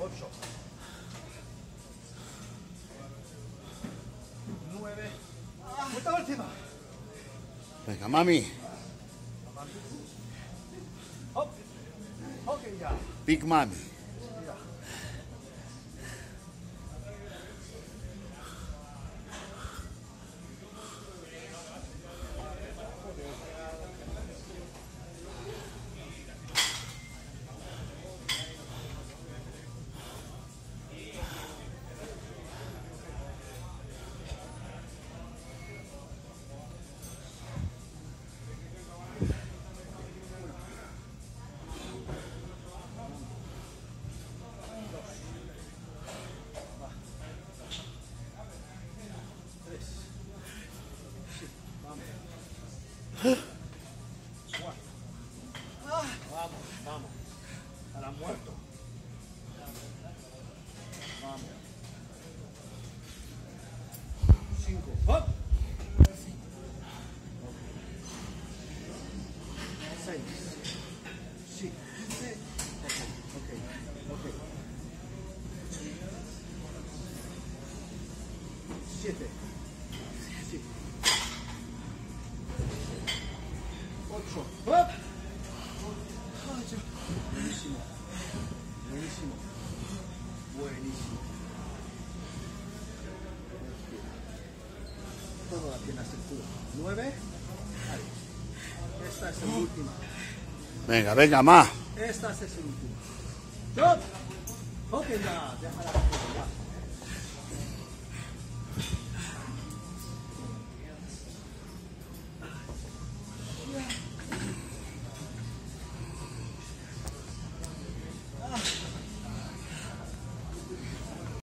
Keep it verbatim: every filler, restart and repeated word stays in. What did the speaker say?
ocho, nueve, esta última. Venga, mami. Hop. Ok, ya. Big mami. Mira. Vamos, vamos. A la muerto. Vamos. Cinco. ¡Hop! Seis. Sí. Ok, ok, ok. Siete. Sí. Ocho. ¡Hop! Buenísimo, buenísimo, buenísimo. Todo la pierna cintura. Nueve. Ahí. Esta es la última. Venga, venga, más. Esta es la última. ¡Stop! Ok, ya, déjala. Ya.